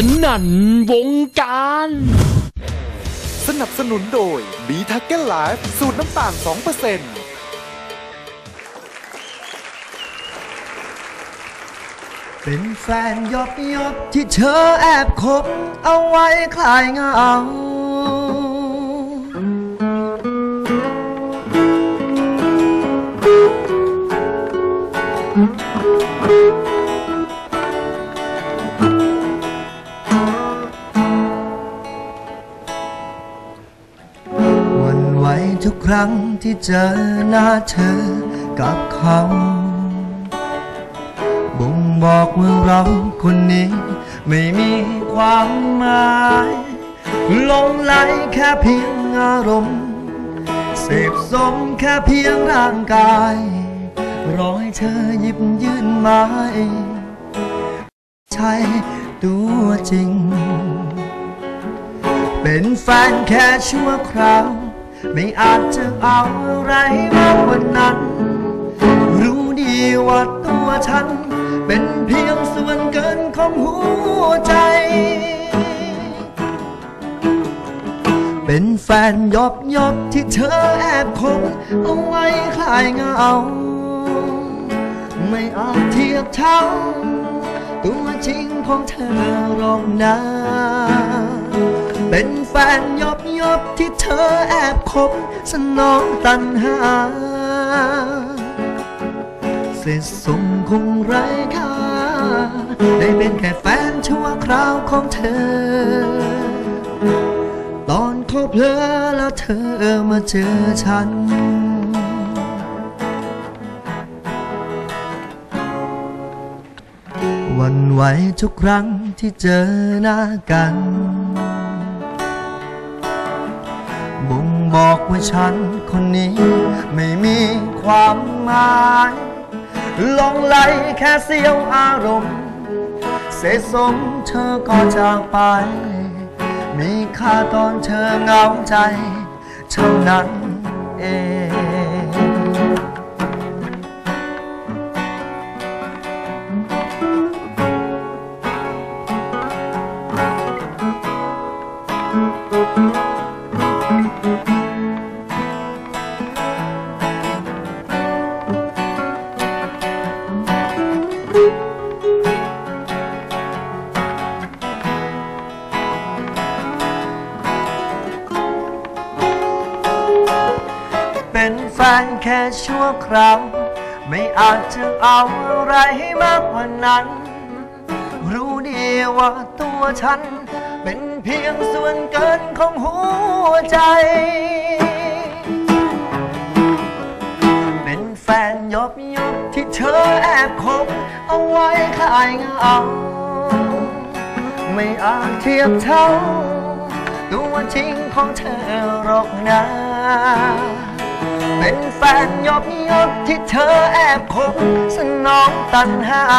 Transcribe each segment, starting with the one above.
นั่นวงการสนับสนุนโดยบีทักเก็ตไลฟ์สูตรน้ำตาล 2% เป็นแฟนยบที่เธอแอบคบเอาไว้คลายเหงาวันไหวทุกครั้งที่เจอหน้าเธอกับเขาบ่งบอกว่าเราคนนี้ไม่มีความหมายหลงไหลแค่เพียงอารมณ์เสพสมแค่เพียงร่างกายรอให้เธอหยิบยื่นไม้ใช่ตัวจริงเป็นแฟนแค่ชั่วคราวไม่อาจจะเอาอะไรมากกว่านั้นรู้ดีว่าตัวฉันเป็นเพียงส่วนเกินของหัวใจเป็นแฟนยบที่เธอแอบคบเอาไว้คลายเหงาไม่อาจเทียบเท่าตัวจริงของเธอหรอกนะเป็นแฟนยบที่เธอแอบคบสนองตัณหาเสร็จสมคงไร้ค่าได้เป็นแค่แฟนชั่วคราวของเธอตอนเขาเพลอแล้วเธอมาเจอฉันวันไหวทุกครั้งที่เจอหน้ากันบ่งบอกว่าฉันคนนี้ไม่มีความหมายหลงไหลแค่เสี้ยวอารมณ์เสษสมเธอก็จากไปมีค่าตอนเธอเหงาใจเท่านั้นเองเป็นแฟนแค่ชั่วคราวไม่อาจจะเอาอะไรให้มากกว่านั้นรู้ดีว่าตัวฉันเป็นเพียงส่วนเกินของหัวใจเป็นแฟนยบที่เธอแอบคบเอาไว้คลายเหงาไม่อาจเทียบเท่าตัวจริงของเธอหรอกนะเป็นแฟนยบที่เธอแอบคบสนองตัณหา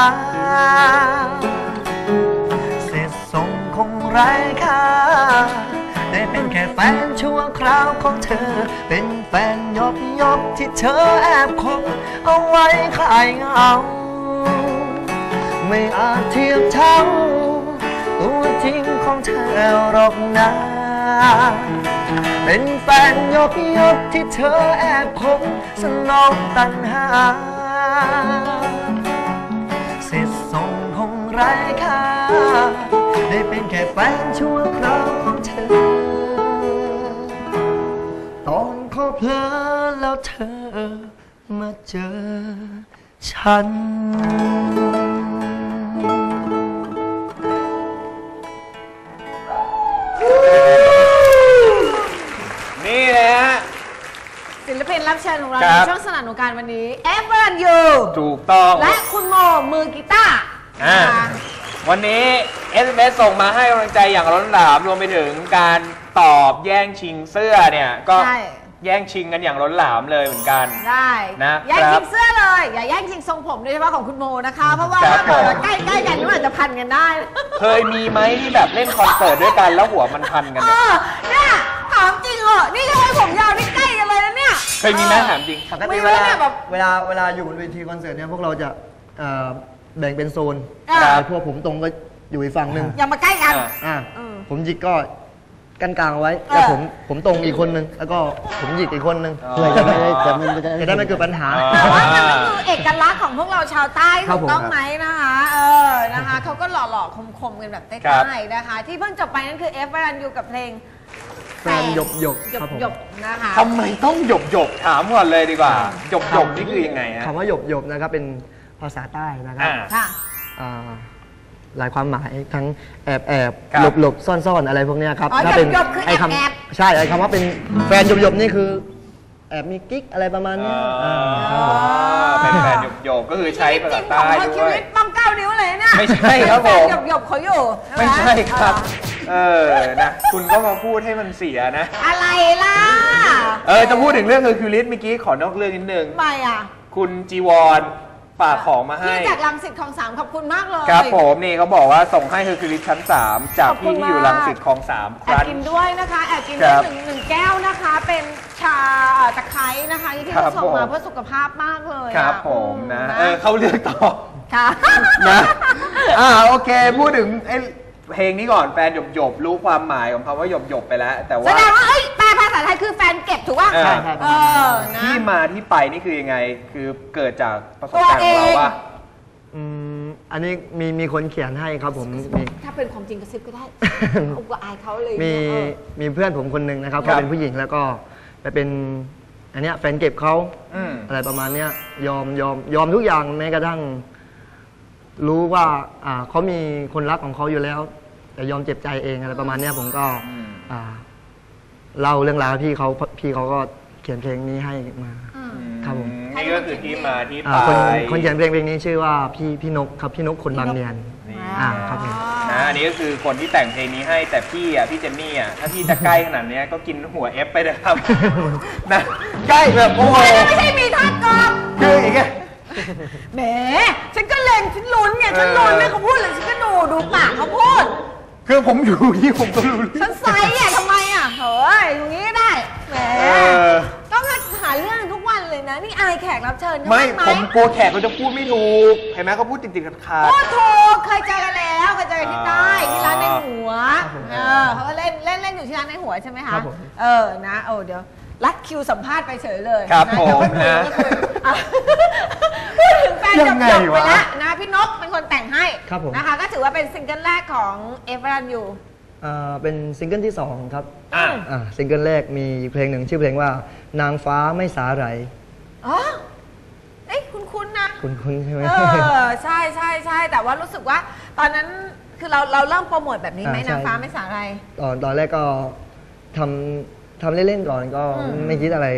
เสร็จสมคงไร้ค่าได้เป็นแค่แฟนชั่วคราวของเธอเป็นแฟนยบที่เธอแอบคบเอาไว้คลายเหงาไม่อาจเทียบเท่าตัวจริงของเธอหรอกนะเป็นแฟนยบที่เธอแอบคบสนองตัณหาเสร็จสมคงไร้ค่าได้เป็นแค่แฟนชั่วคราวของเธอตอนเขาเพลอแล้วเธอมาเจอฉันนี่เลยฮะศิลปินรับเชิญของเราในช่วงสนับสนุนการวันนี้เอฟเวอร์ยูถูกต้องและคุณโมมือกีตาร์วันนี้ SMS ส่งมาให้กำลังใจอย่างล้นหลามรวมไปถึงการตอบแย่งชิงเสื้อเนี่ยก็แย่งชิงกันอย่างล้นหลามเลยเหมือนกันได้นะแย่งชิงเสื้อเลยอย่าแย่งชิงทรงผมโดยเฉพาะของคุณโมนะคะเพราะว่าใกล้ๆกันนี่อาจจะพันกันได้เคยมีไหมที่แบบเล่นคอนเสิร์ตด้วยกันแล้วหัวมันพันกันเนี่ยถามจริงเหรอนี่ทำไมผมยาวนี่ใกล้กันเลยนะเนี่ยเคยมีไหมถามจริงปกติเวลาอยู่บนเวทีคอนเสิร์ตเนี่ยพวกเราจะแบ่งเป็นโซนพวกผมตรงก็อยู่อีกฝั่งหนึ่งอย่ามาใกล้กันผมหยิกก็กันกลางเอาไว้แล้วผมตรงอีกคนนึงแล้วก็ผมหยิกอีกคนนึงเพื่อจะไม่เกิดปัญหาแต่ว่ามันคือเอกลักษณ์ของพวกเราชาวใต้ถูกต้องไหมนะคะนะคะเขาก็หล่อๆคมๆกันแบบใต้ๆนะคะที่เพิ่งจบไปนั่นคือ F วรัญยูกับเพลงแฟนหยบครับผมนะคะทำไมต้องหยบถามก่อนเลยดีกว่าหยบนี่คือยังไงฮะคำว่าหยบนะครับเป็นภาษาใต้นะครับหลายความหมายทั้งแอบหลบซ่อนอะไรพวกนี้ครับถ้าเป็นไอ้คำใช่ไอ้คำว่าเป็นแฟนหยบนี่คือแอบมีกิ๊กอะไรประมาณนี้เป็นแฟนหยบก็คือใช้ภาษาใต้ด้วยชีวิตบัง9 นิ้วเลยเนี่ยไม่ใช่ครับผมหยบเขาอยู่ไม่ใช่ครับนะคุณก็มาพูดให้มันเสียนะอะไรล่ะจะพูดถึงเรื่องคิวลิสเมื่อกี้ขอนอกเรื่องนิดนึงไม่อ่ะคุณจีวรฝากของมาให้ที่จากรังสิตคลอง3ขอบคุณมากเลยครับผมนี่เขาบอกว่าส่งให้คิวลิสชั้น3จากพี่ที่อยู่รังสิตคลอง3 แอบกินด้วยนะคะแอบกินด้วยหนึ่งแก้วนะคะเป็นชาตะไคร้นะคะที่เขาส่งมาเพื่อสุขภาพมากเลยครับผมนะเขาเลือกต่อค่ะนะโอเคพูดถึงเพลงนี้ก่อนแฟนหยบรู้ความหมายของคำว่าหยบไปแล้วแต่ว่าแสดงว่าแปลภาษาไทยคือแฟนเก็บถูกป่ะที่มาที่ไปนี่คือยังไงคือเกิดจากประสบการณ์ของเราว่าอันนี้มีคนเขียนให้ครับผมถ้าเป็นความจริงกระซิบก็ได้ผมก็อายเขาเลยมีเพื่อนผมคนหนึ่งนะครับเขาเป็นผู้หญิงแล้วก็ไปเป็นอันเนี้ยแฟนเก็บเขาอะไรประมาณเนี้ยยอมทุกอย่างแม้กระทั่งรู้ว่าเขามีคนรักของเขาอยู่แล้วแต่ยอมเจ็บใจเองอะไรประมาณนี้ผมก็เล่าเรื่องราวพี่เขาก็เขียนเพลงนี้ให้มาครับผมนี่ก็คือที่มาที่ไปคนเขียนเพลงนี้ชื่อว่าพี่นกครับพี่นกคนบางเนียนครับผมอันนี้ก็คือคนที่แต่งเพลงนี้ให้แต่พี่เจนนี่ถ้าพี่จะใกล้ขนาดนี้ก็กินหัวเอฟไปเลยครับนะใกล้แบบโอ้โหไม่ใช่มีท่ากองคืออีกไงแหมฉันก็เล็งฉันลุ้นไงฉันลุ้นเนี่ยเขาพูดเลยฉันก็ดูปากเขาพูดคือผมอยู่ที่ผมก็รู้ฉันไซส์ทำไมเฮ้ยอย่างนี้ได้แหมต้องหาเรื่องทุกวันเลยนะนี่อายแขกรับเชิญไม่ผมกลัวแขกเขาจะพูดไม่ถูกเห็นไหมเขาพูดจริงๆขาดโอ้ถูกเคยเจอกันแล้วเคยเจอกันที่ใต้ที่ร้านในหัวเขาก็เล่นอยู่ที่ร้านในหัวใช่ไหมคะนะเดี๋ยวรัดคิวสัมภาษณ์ไปเฉยเลยครับผมนะพูดถึงแฟนจบไปแล้วนะพี่นกเป็นคนแต่งให้นะคะก็ถือว่าเป็นซิงเกิลแรกของเอฟรันยูเป็นซิงเกิลที่2ครับซิงเกิลแรกมีเพลงหนึ่งชื่อเพลงว่านางฟ้าไม่สาไหลคุ้นนะคุ้นใช่ไหมใช่แต่ว่ารู้สึกว่าตอนนั้นคือเราเริ่มโปรโมทแบบนี้ไหมนางฟ้าไม่สาไหลตอนแรกก็ทำเล่นๆก่อนก็ไม่คิดอะไร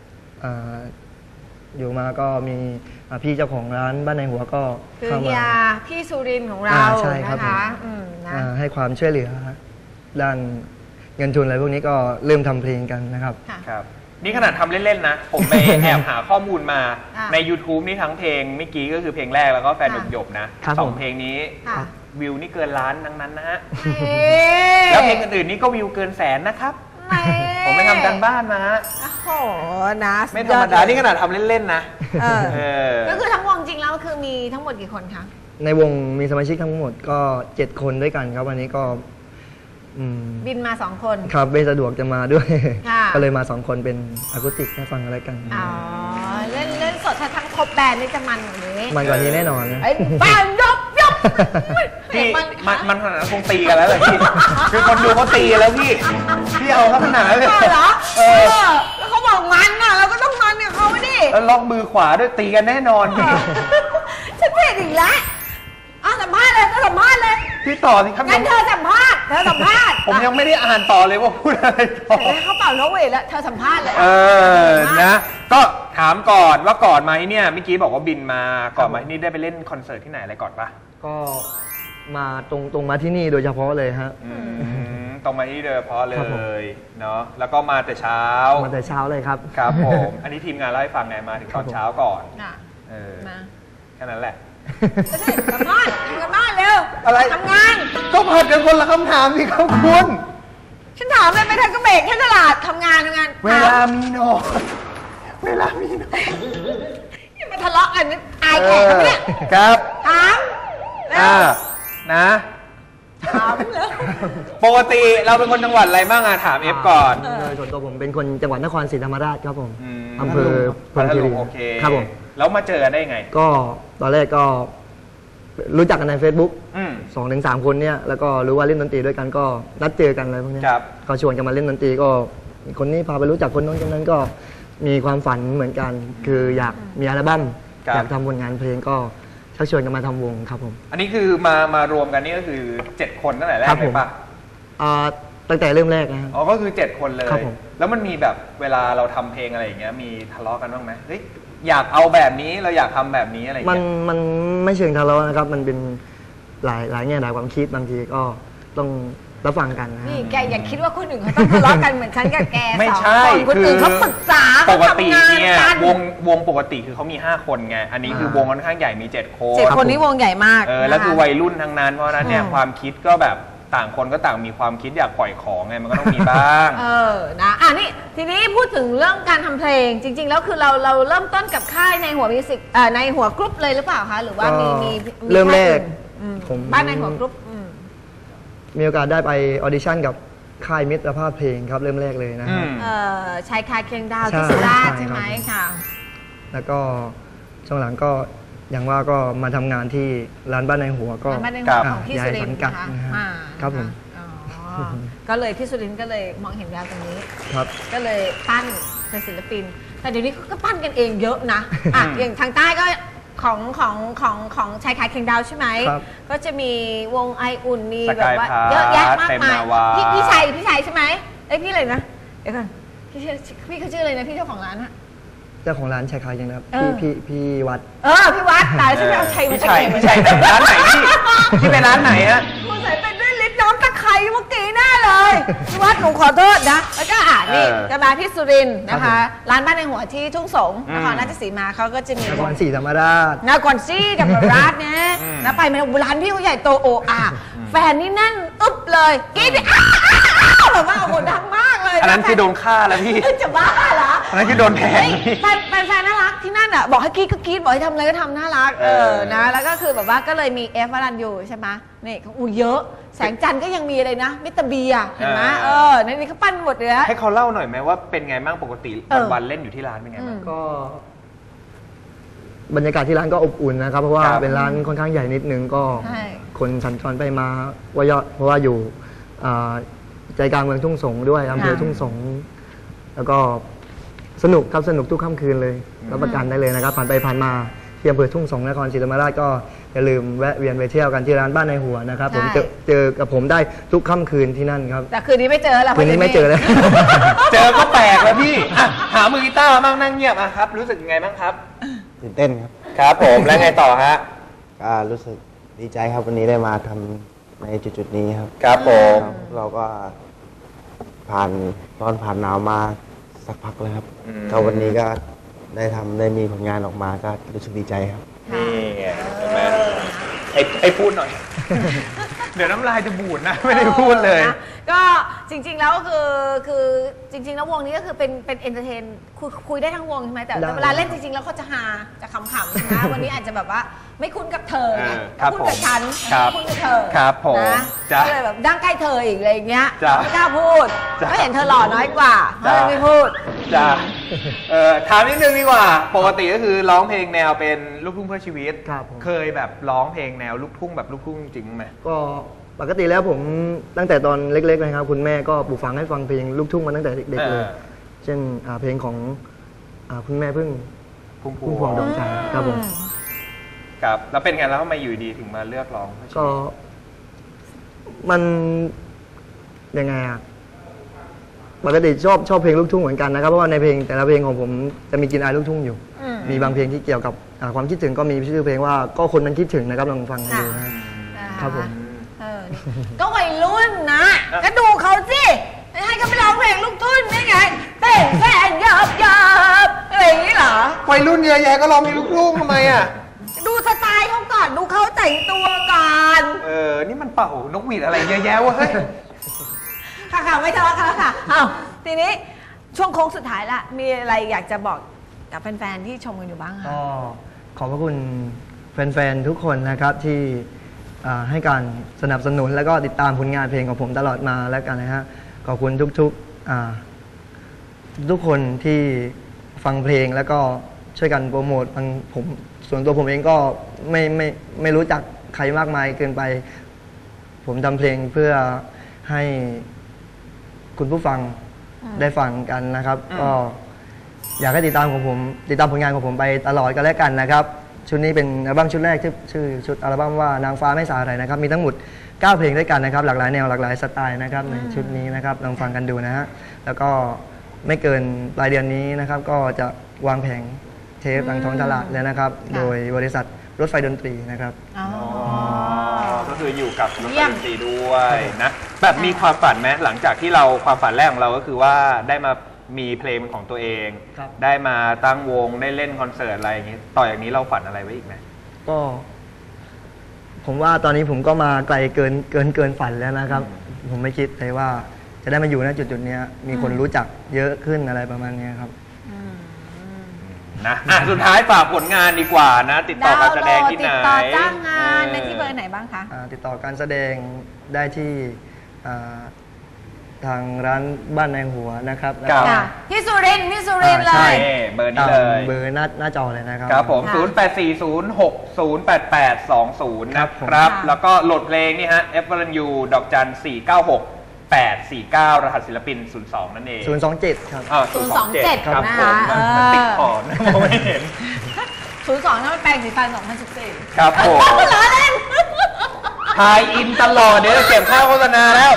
อยู่มาก็มีพี่เจ้าของร้านบ้านในหัวก็เข้ามาพี่สุรินทร์ของเรานะคะให้ความช่วยเหลือด้านเงินทุนอะไรพวกนี้ก็เริ่มทำเพลงกันนะครับครับนี่ขนาดทำเล่นๆนะผมไปแอบหาข้อมูลมาใน YouTube นี่ทั้งเพลงเมื่อกี้ก็คือเพลงแรกแล้วก็แฟนหยบนะ2เพลงนี้วิวนี่เกินล้านทั้งนั้นนะฮะแล้วเพลงอื่นๆนี่ก็วิวเกินแสนนะครับผมไปทำการบ้านมาโอ้โหนะไม่ธรรมดานี่ขนาดทำเล่นๆนะก็คือทั้งวงจริงแล้วคือมีทั้งหมดกี่คนคะในวงมีสมาชิกทั้งหมดก็7 คนด้วยกันครับวันนี้ก็บินมา2 คนครับไม่สะดวกจะมาด้วยก็เลยมา2 คนเป็นอะคูสติกให้ฟังอะไรกันเล่นสดทั้งครบแบนด์นี่จะมันกว่านี้มันกว่านี้แน่นอนนะแบนด์ยบพี่มันคงตีกันแล้วเลยพี่คือคนดูเขาตีแล้วพี่เอาเขาขนาดนั้นเลยเหรอแล้วเขาบอกมันเราก็ต้องมันเนี่ยเขาไม่ดิแล้วล็อกมือขวาด้วยตีกันแน่นอนพี่ฉันเห็นอีกแล้วสัมภาษณ์เลยก็สัมภาษณ์เลยพี่ต่อสิครับงั้นเธอสัมภาษณ์ผมยังไม่ได้อ่านต่อเลยว่าพูดอะไรต่อเขาเป่านกหวีดแล้วเธอสัมภาษณ์เลยนะก็ถามก่อนว่าก่อนมาที่เนี่ยเมื่อกี้บอกว่าบินมาก่อนมาที่นี่ได้ไปเล่นคอนเสิร์ตที่ไหนอะไรก่อนปะก็มาตรงมาที่นี่โดยเฉพาะเลยฮะตรงมาที่โดยเฉพาะเลยเนาะแล้วก็มาแต่เช้าเลยครับครับผมอันนี้ทีมงานเล่าให้ฟังไงมาถึงตอนเช้าก่อนแค่นั้นแหละทำงานเร็วอะไรทำงานก็ผัดกันคนละคำถามสิครับคุณฉันถามเลยไม่ทันก็เบรกแค่ตลาดทำงานเวลามีน้อยอย่ามาทะเลาะกันอายแขกเขาเนี่ยครับถามนะถามแล้วปกติเราเป็นคนจังหวัดอะไรบ้างอะถามเอฟก่อนโดยส่วนตัวผมเป็นคนจังหวัดนครศรีธรรมราชครับผมอืมอำเภอพรหมคีรีโอเคครับผมแล้วมาเจอกันได้ไงก็ตอนแรกก็รู้จักกันใน Facebook อืม 2-3 คนเนี่ยแล้วก็รู้ว่าเล่นดนตรีด้วยกันก็นัดเจอกันอะไรพวกเนี้ยครับก็ชวนกันมาเล่นดนตรีก็คนนี้พาไปรู้จักคนโน้นคนนั้นก็มีความฝันเหมือนกัน คืออยากมีอัลบั้มครับอยากทำผลงานเพลงก็ชักชวนกันมาทำวงครับผมอันนี้คือมารวมกันนี่ก็คือ 7 คนตั้งแต่แรกครับเลผยมป่ะตั้งแต่เริ่มแรกนะฮะอ๋อก็คือ 7 คนเลยครับผมแล้วมันมีแบบเวลาเราทำเพลงอะไรอย่างเงี้ยมีทะเลาะกันบ้างไหมเฮ้ยอยากเอาแบบนี้เราอยากทำแบบนี้อะไรอย่างมันเงี้ยมันไม่เชิงทะเลาะนะครับมันเป็นหลายแง่หลายความคิดบางทีก็ต้องรับฟังกันนะฮะนี่แกอย่าคิดว่าคนอื่นเขาต้องทะเลาะกันเหมือนฉันกับแกไม่สองใช่คนคนอื่นเขาปรึกษาปเขากติทำงานเนี่ยกันวงปกติคือเขามี 5 คนไงอันนี้คือวงค่อนข้างใหญ่มี 7 คน 7 คนนี้วงใหญ่มากแล้วคือนะคะวัยรุ่นทั้งนั้นเพราะฉะนั้นเนี่ยอืมความคิดก็แบบต่างคนก็ต่างมีความคิดอยากปล่อยของไงมันก็ต้องมีบ้างนะนี่ทีนี้พูดถึงเรื่องการทำเพลงจริง ๆ แล้วคือเราเริ่มต้นกับค่ายในหัวมิวสิกในหัวกรุ๊ปเลยหรือเปล่าคะหรือว่ามีเริ่มแรกผมบ้านในหัวกรุ๊ปมีโอกาสได้ไปออดิชั่นกับค่ายมิตรภาพเพลงครับเริ่มแรกเลยนะครับชายคาเคียงดาวใช่ที่สุราษฎร์ใช่ใช่ไหมครับค่ะแล้วก็ช่วงหลังก็อย่างว่าก็มาทำงานที่ร้านบ้านในหัวก็บ้านในหัครัวบของพี่ย้าสุยริสันงทร์กัดนะคะนะฮะอ่าครับผมอ๋อก็เลยพี่สุรินทร์ก็เลยมองเห็นแววตรงนี้ครับก็เลยปั้นเป็นศิลปิน แต่เดี๋ยวนี้ก็ปั้นกันเองเยอะนะอ่ะอย่างทางใต้ก็ของชายคาเคียงดาวใช่ไหมครับก็จะมีวงไออุ่นมีสแบกาบยว่าพาร์ทเยอะแยะมากเต็มมายนาวาพี่ชัยใช่ไหมเอ้ยพี่อะไรนะเดี๋ยวก่อนพี่เขาชื่ออะไรนะพี่เจ้าของร้านอะเจ้าของร้านชายคายังนะครับเออพี่วัดพี่วัดตายฉันไปเอาชัยมาพี่ชัยแต่ร้านไหนพี่ไปร้านไหนฮะคุณใส่เป็นด้วยลิ้นน้ำตะไคร้เมื่อกี้แน่เลย พี่วัดหนูขอโทษนะ แล้วก็นี่จะมาที่สุรินทร์นะคะ ร้านบ้านในหัวที่ทุ่งสงนครราชสีมาเขาก็จะมีนครศรีธรรมราชนครศรีธรรมราชเนี่ยนะไปไหมร้านพี่เขาใหญ่โตโออาแฟนนี่นั่นอึ๊บเลยกรี๊ดอ้าวแบบว่าโอ้โหดังมากเลยอันนั้นคือโดนฆ่าแล้วพี่จะบ้าเหรออันนั้นคือโดนแทงแฟนน่ารักที่นั่นอ่ะบอกให้กรี๊ดก็กรี๊ดบอกให้ทำอะไรก็ทำน่ารักนะแล้วก็คือแบบว่าก็เลยมีเอฟวรันยูใช่ไหมนี่เขาเยอะแสงจันทร์ก็ยังมีอะไรนะมิสเตอร์เบียร์เห็นไหมในนี้เขาปั้นหมดเลยนะให้เขาเล่าหน่อยไหมว่าเป็นไงบ้างปกติวันๆเล่นอยู่ที่ร้านเป็นไงบ้างก็ บรรยากาศที่ร้านก็อบอุ่นนะครับ เพราะว่าครับเป็นร้านค่อนข้างใหญ่นิดนึงก็ใช่คนสัญจรไปมาว่ายอดเพราะว่าอยู่ใจกลางเมืองทุ่งสงด้วยอำเภอทุ่งสงแล้วก็สนุกครับสนุกทุกค่ำคืนเลยรับประกันได้เลยนะครับผ่านไปผ่านมาที่อำเภอทุ่งสงนครศรีธรรมราชก็อย่าลืมแวะเวียนไปเที่ยวกันที่ร้านบ้านในหัวนะครับผมเจอกับผมได้ทุกค่ำคืนที่นั่นครับแต่คืนนี้ไม่เจอแล้วคืนนี้ไม่เจอแล้วเจอก็แปลกแล้วพี่อ่ะหามือกีตาร์มั่งนั่งเงียบอ่ะครับ รู้สึกยังไงบ้างครับตื่นเต้นครับครับผมแล้วไงต่อฮะก็รู้สึกดีใจครับวันนี้ได้มาทำในจุดๆนี้ครับครับผมครับเราก็ผ่านร้อนผ่านหนาวมาสักพักแล้วครับก็วันนี้ก็ได้มีผลงานออกมาก็รู้สึกดีใจครับนี่ไงเห็นไหมไอ้พูดหน่อย เดี๋ยวน้ำลายจะบูดนะ ไม่ได้พูดเลยนะก็จริงๆแล้วคือจริงๆแล้ววงนี้ก็คือเป็นเอนเตอร์เทนคุยได้ทั้งวงใช่ไหมแต่ได้เวลาเล่นจริงๆแล้วเขาจะฮาจะขำๆใช่ไหมวันนี้อาจจะแบบว่าไม่คุ้นกับเธอไงครับคุ้นกับฉันครับคุ้นกับเธอครับผมนะจ้ะก็เลยแบบดั้งใกล้เธออีกอะไรอย่างเงี้ยจ้ะไม่กล้าพูดจ้ะก็เห็นเธอหล่อน้อยกว่าเขาเลยไม่พูดจ้าถามนิดนึงดีกว่า ปกติก็คือร้องเพลงแนวเป็นลูกทุ่งเพื่อชีวิตครับผมเคยแบบร้องเพลงแนวลูกทุ่งแบบลูกทุ่งจริงไหมก็ปกติแล้วผมตั้งแต่ตอนเล็กๆนะครับคุณแม่ก็ปลูกฝังให้ฟังเพลงลูกทุ่งมาตั้งแต่เด็กๆเลย เช่นเพลงของคุณแม่พึ่งพุ่งพุ่มพวงดวงจันทร์ครับผมครับ แล้วเป็นไงแล้วทำไมอยู่ดีถึงมาเลือกร้องเพื่อชีก็วิตมันยังไงอะปกติชอบเพลงลูกทุ่งเหมือนกันนะครับเพราะว่าในเพลงแต่ละเพลงของผมจะมีกลินอายลูกทุ่งอยู่ มีบางเพลงที่เกี่ยวกับความคิดถึงก็มีชื่อเพลงว่าก็คนนั้นคิดถึงนะครับลองฟังกันดูนะฮะ ครับผมก็วัยรุ่นนะ ก็ดูเขาสิให้เขาไปร้องเพลงลูกทุ่งได้ไงเต้นแฟนยับอะไรอย่างนี้เหรอวัยรุ่นเยอะแยะก็ร้องเพลงลูกทุ่งทำไมอ่ะดูสไตล์เขาก่อนดูเขาแต่งตัวก่อนนี่มันเป่านกหวีดอะไรเยอะแยะวะเฮ้ยค่ะไม่ทะเลาะกันแล้วค่ะอ้าวทีนี้ช่วงโค้งสุดท้ายละมีอะไรอยากจะบอกกับแฟนๆที่ชมกันอยู่บ้างคะก็ขอบพระคุณแฟนๆทุกคนนะครับที่ให้การสนับสนุนแล้วก็ติดตามผลงานเพลงของผมตลอดมาแล้วกันนะฮะขอบคุณทุกคนที่ฟังเพลงแล้วก็ช่วยกันโปรโมทผมส่วนตัวผมเองก็ไม่รู้จักใครมากมายเกินไปผมทำเพลงเพื่อให้คุณผู้ฟังได้ฟังกันนะครับก็อยากให้ติดตามผลงานของผมไปตลอดกันแล้วกันนะครับชุดนี้เป็นอัลบั้มชุดแรกที่ชื่อชุดอัลบั้มว่านางฟ้าไม่สาอะไรนะครับมีทั้งหมด9เพลงด้วยกันนะครับหลากหลายแนวหลากหลายสไตล์นะครับในชุดนี้นะครับลองฟังกันดูนะฮะแล้วก็ไม่เกินปลายเดือนนี้นะครับก็จะวางแผงเทปทางท้องตลาดแล้วนะครับโดยบริษัทรถไฟดนตรีนะครับก็คืออยู่กับรถไฟดนตรีด้วยนะแบบมีความฝันไหมหลังจากที่เราความฝันแรกของเราก็คือว่าได้มามีเพลงของตัวเองได้มาตั้งวงได้เล่นคอนเสิร์ตอะไรอย่างนี้ต่ออย่างนี้เราฝันอะไรไว้อีกไหมก็ผมว่าตอนนี้ผมก็มาไกลเกินฝันแล้วนะครับผมไม่คิดเลยว่าจะได้มาอยู่ณจุดนี้มีคนรู้จักเยอะขึ้นอะไรประมาณนี้ครับนะสุดท้ายฝากผลงานดีกว่านะติดต่อการแสดงที่ไหนติดต่อจ้างงานในที่เบอร์ไหนบ้างคะติดต่อการแสดงได้ที่ทางร้านบ้านในหัวนะครับที่สุรินทร์เลยเบอร์นี้เลยเบอร์หน้าจอเลยนะครับครับผม0840608820นะครับแล้วก็โหลดเพลงนี่ฮะ FLU ดอกจัน496 849รหัสศิลปิน02นั่นเอง 027ครับ 027 ครับผมติดขอนมองไม่เห็น 02นั่นเป็นแปลงสีฟัน2014 ครับผมล้อเล่นทายอินตลอดเดี๋ยวเก็บค่าโฆษณาแล้ว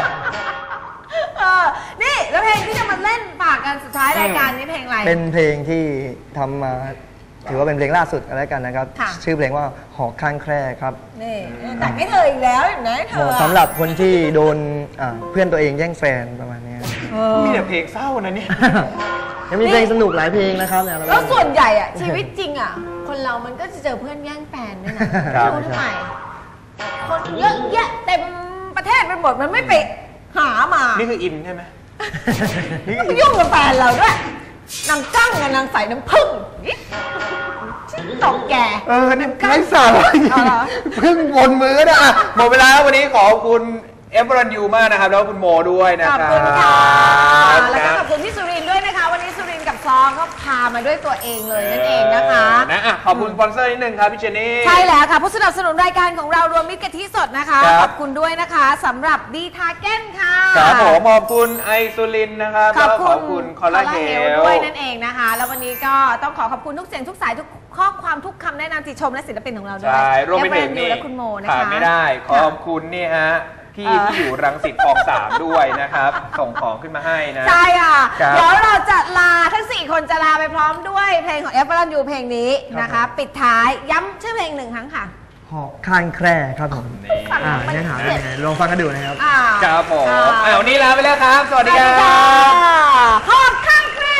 นี่แล้วเพลงที่จะมาเล่นฝากกันสุดท้ายรายการนี้เพลงอะไรเป็นเพลงที่ทำมาถือว่าเป็นเพลงล่าสุดอะไรกันนะครับชื่อเพลงว่าหอกข้างแคร่ครับนี่แต่ไม่เธออีกแล้วเห็นไหมเธอสำหรับคนที่โดนเพื่อนตัวเองแย่งแฟนประมาณนี้มีแต่เพลงเศร้านะเนี่ยยังมีเพลงสนุกหลายเพลงนะครับแล้วส่วนใหญ่อะชีวิตจริงอะคนเรามันก็จะเจอเพื่อนแย่งแฟนนี่นะรู้ทำไมคนเยอะแยะเต็มประเทศไปหมดมันไม่ไปหามานี่คืออินใช่ไหมนี่ก็ยุ่งกับแฟนเราด้วยนางจ้างกับนางใส่น้ำผึ้งตอกแก่นี่ไร้สาระพึ่งวนมือนะหมดเวลาวันนี้ขอบคุณFLUมากนะครับแล้วคุณโมด้วยนะครับขอบคุณค่ะแล้วก็ขอบคุณที่สุรินทร์ด้วยนะคะวันนี้สุรินทร์กับซอก็พามาด้วยตัวเองเลยนั่นเองนะคะขอบคุณสปอนเซอร์นิดนึงครับพี่เจนนี่ใช่แล้วค่ะผู้สนับสนุนรายการของเรารวมมิตรกะทิสดนะคะขอบคุณด้วยนะคะสำหรับดีทาเก้นค่ะครับผมขอบคุณไอซูลินนะครับขอบคุณคอลลาเจลด้วยนั่นเองนะคะแล้ววันนี้ก็ต้องขอบคุณทุกเสียงทุกสายทุกข้อความทุกคำแนะนำติชมและศิลปินของเราด้วยใช่รวมไปถึงนี่และคุณโมนะคะขาดไม่ได้ขอบคุณนี่ฮะที่อยู่รังสิตคลอง3ด้วยนะครับส่งของขึ้นมาให้นะใช่ค่ะเดี๋ยวเราจะลาทั้ง4คนจะลาไปพร้อมด้วยเพลงของ FLU เพลงนี้นะคะปิดท้ายย้ำชื่อเพลง1ครั้งค่ะหอกข้างแคร่ครับผมเนื้อหาเป็นไงลองฟังกันดูนะครับครับผมวันนี้ลาไปแล้วครับสวัสดีครับหอกข้างแคร่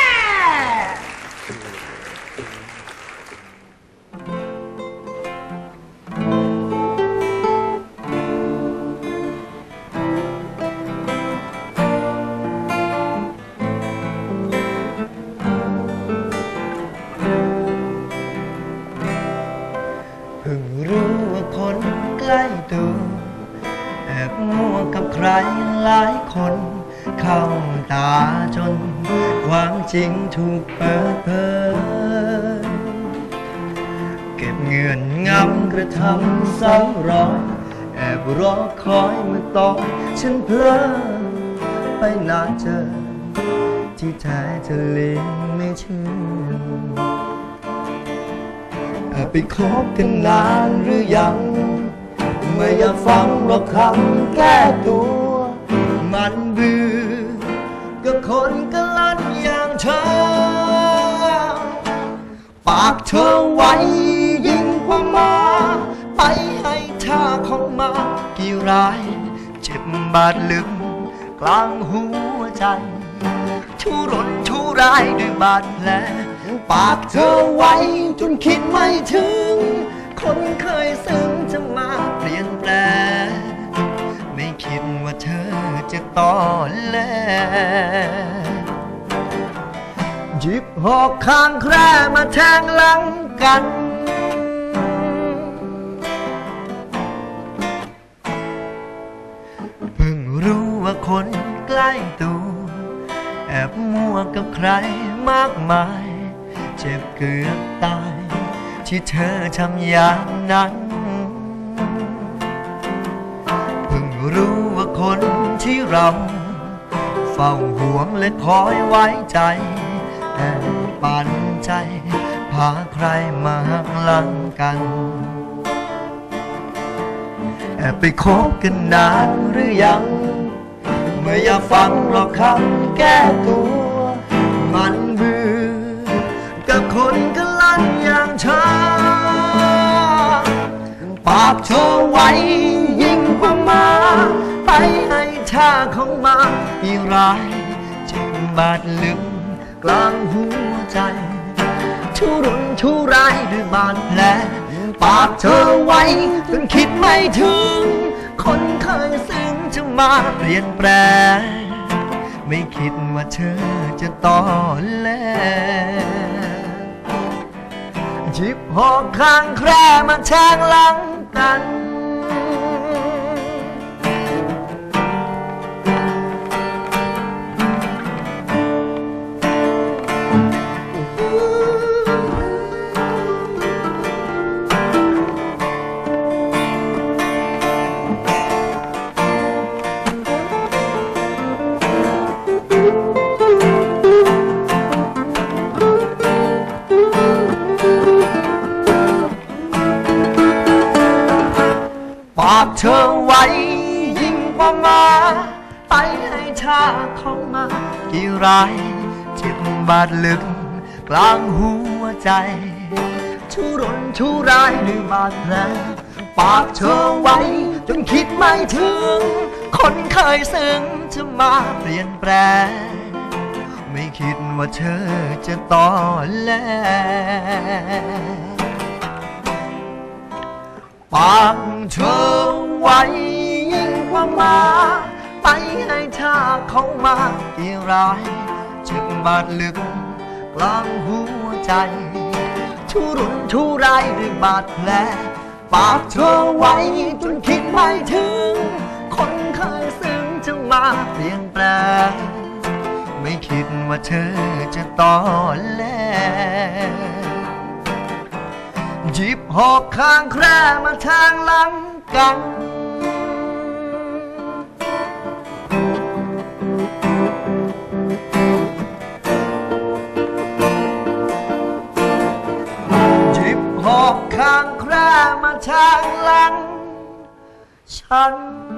แอบมั่วกับใครหลายคนเข้าตาจนความจริงถูกเปิดเผยเก็บเงื่อนงำกระทำซ้ำรอยแอบรอคอยเมื่อตอนฉันเพลอไปน่าเจอที่แท้เธอเลี้ยงไม่เชื่อไปคบกันนานหรือยังไม่อยากฟังหรอกคำแก้ตัวมันเบื่อกับคนกะลันอย่างเธอปากเธอไว้ยิ่งกว่ามาไปให้ท่าของมากี่รายเจ็บบาดลึกกลางหัวใจทุรนทุรายด้วยบาดแผลปากเธอไว้จนคิดไม่ถึงคนเคยซึ้งจะมาเปลี่ยนแปลงไม่คิดว่าเธอจะต่อแลหยิบหอกข้างแคร่มาแทงหลังกันคนใกล้ตัวแอบมั่วกับใครมากมายเจ็บเกือบตายที่เธอทำอย่างนั้นเพิ่งรู้ว่าคนที่เราเฝ้าห่วงและคอยไว้ใจแอบปันใจพาใครมาหักหลังกันแอบไปคบกันนานหรือยังเมื่ออยากฟังหรอกคำแก้ตัวมันเบื่อกับคนกันลั่นอย่างเธอปากเธอไว้ยิ่งกว่ามาไปให้ท่าของมาอีร้ายเจ็บบาดลึกกลางหัวใจทุรนทุรายด้วยบาดแผลปากเธอไว้จนคิดไม่ถึงคนเคยซึ้งจะมาเปลี่ยนแปลงไม่คิดว่าเธอจะต่อแลจิบหอกข้างแคร่มาแทงหลังกันปากเธอไว้ยิ่งกว่ามาไปให้ท่าเขามากี่รายเจ็บบาดลึกกลางหัวใจทุรนทุรายด้วยบาดแผลปากเธอไว้จนคิดไม่ถึงคนเคยซึ้งจะมาเปลี่ยนแปลงไม่คิดว่าเธอจะต่อแลปากเธอไว้ยิ่งกว่ามาไปให้ท่าเขามากี่รายเจ็บบาดลึกกลางหัวใจทุรนทุรายด้วยบาดแผลปากเธอไว้จนคิดไม่ถึงคนเคยซึ้งจะมาเปลี่ยนแปลงไม่คิดว่าเธอจะต่อแลหยิบหอกข้างแคร่มาทางหลังกันหยิบหอกข้างแคร่มาทางหลังฉัน